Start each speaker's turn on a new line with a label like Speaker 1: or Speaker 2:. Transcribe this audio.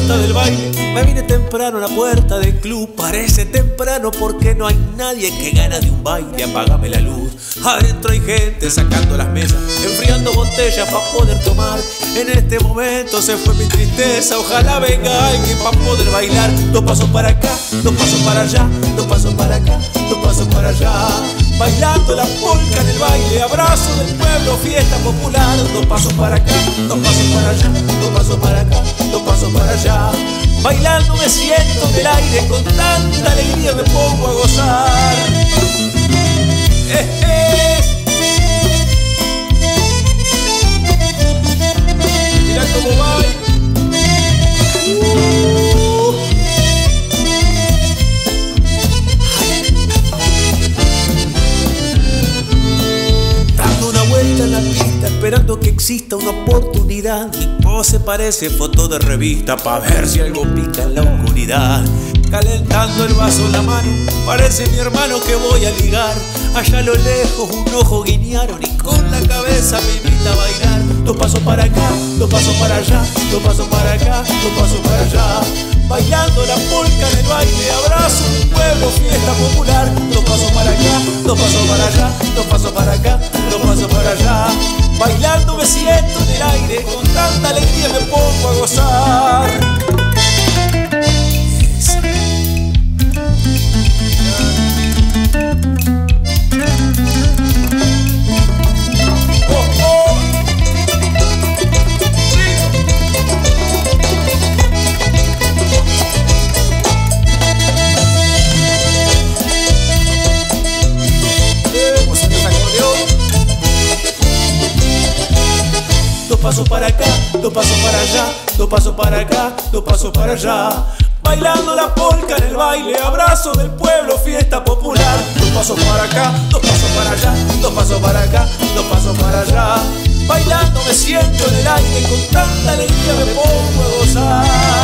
Speaker 1: fiesta del baile. Me vine temprano a la puerta del club. Parece temprano porque no hay nadie que gana de un baile. Apágame la luz. Adentro hay gente sacando las mesas, enfriando botellas para poder tomar. En este momento se fue mi tristeza. Ojalá venga alguien para poder bailar. Dos pasos para acá, dos pasos para allá, dos pasos para acá, dos pasos para allá. Bailando la polca en el baile, abrazo del pueblo, fiesta popular. Dos pasos para acá, dos pasos para allá, dos pasos para acá, dos pasos para allá. Bailando me siento en el aire, con tanta alegría me pongo a gozar. Mira cómo va. Dando una vuelta en la pista, esperando que exista una oportunidad. Mi pose parece foto de revista, pa' ver si algo pica en la oscuridad. Calentando el vaso en la mano, parece mi hermano que voy a ligar. Allá a lo lejos un ojo guiñaron y con la cabeza me invita a bailar. Dos pasos para acá, dos pasos para allá, dos pasos para acá, dos pasos para allá. Bailando la polca en el baile, abrazo del pueblo, fiesta popular. Dos pasos para acá, dos pasos para allá, dos pasos para acá, dos pasos para allá. Bailando me siento en el aire, con tanta alegría me pongo a gozar. Dos pasos para acá, dos pasos para allá, dos pasos para acá, dos pasos para allá. Bailando la polca en el baile, abrazo del pueblo, fiesta popular. Dos pasos para acá, dos pasos para allá, dos pasos para acá, dos pasos para allá. Bailando me siento en el aire, con tanta alegría me pongo a gozar.